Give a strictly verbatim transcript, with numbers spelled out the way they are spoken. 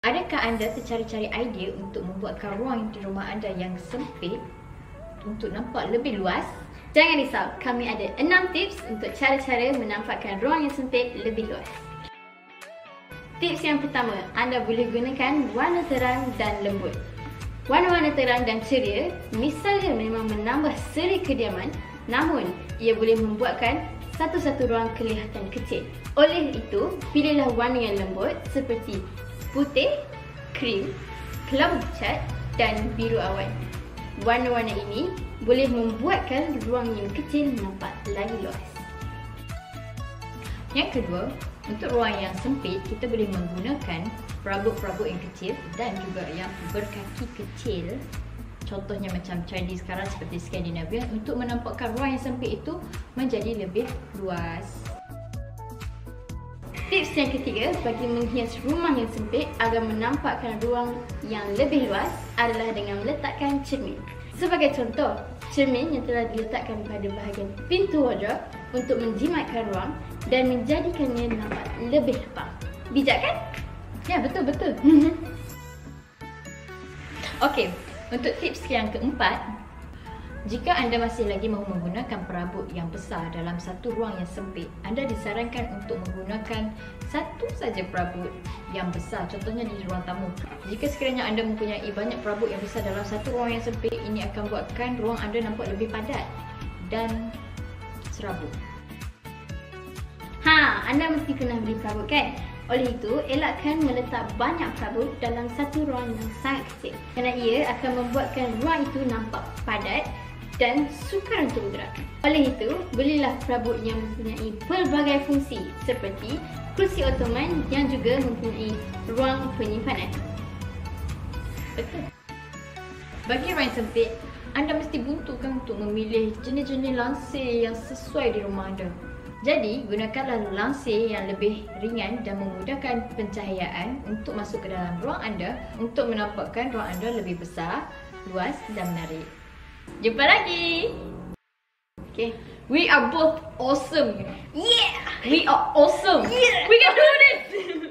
Adakah anda tercari-cari idea untuk membuatkan ruang di rumah anda yang sempit untuk nampak lebih luas? Jangan risau, kami ada enam tips untuk cara-cara menampakkan ruang yang sempit lebih luas. Tips yang pertama, anda boleh gunakan warna terang dan lembut. Warna-warna terang dan ceria misalnya memang menambah seri kediaman, namun ia boleh membuatkan satu-satu ruang kelihatan kecil. Oleh itu, pilihlah warna yang lembut seperti putih, krim, kelabu cat dan biru awan. Warna-warna ini boleh membuatkan ruang yang kecil nampak lagi luas. Yang kedua, untuk ruang yang sempit, kita boleh menggunakan perabot-perabot yang kecil dan juga yang berkaki kecil. Contohnya macam Chinese sekarang seperti Scandinavia, untuk menampakkan ruang yang sempit itu menjadi lebih luas. Tips yang ketiga bagi menghias rumah yang sempit agar menampakkan ruang yang lebih luas adalah dengan meletakkan cermin. Sebagai contoh, cermin yang telah diletakkan pada bahagian pintu wardrobe untuk menjimatkan ruang dan menjadikannya nampak lebih lapang. Bijak kan? Ya, betul-betul. Okey, untuk tips yang keempat, jika anda masih lagi mahu menggunakan perabot yang besar dalam satu ruang yang sempit, anda disarankan untuk menggunakan satu saja perabot yang besar, contohnya di ruang tamu. Jika sekiranya anda mempunyai banyak perabot yang besar dalam satu ruang yang sempit, ini akan buatkan ruang anda nampak lebih padat dan serabut. Ha, anda mesti pernah beli perabot kan? Oleh itu, elakkan meletak banyak perabot dalam satu ruang yang sangat kecil, kerana ia akan membuatkan ruang itu nampak padat dan sukar untuk bergerak. Oleh itu, belilah perabot yang mempunyai pelbagai fungsi seperti kerusi ottoman yang juga mempunyai ruang penyimpanan. Betul. Bagi ruang yang sempit, anda mesti buntu kan untuk memilih jenis-jenis lansir yang sesuai di rumah anda. Jadi, gunakanlah lansir yang lebih ringan dan memudahkan pencahayaan untuk masuk ke dalam ruang anda untuk menampakkan ruang anda lebih besar, luas dan menarik. Jumpa lagi! Okay, we are both awesome! Yeah! We are awesome! Yeah! We can do this!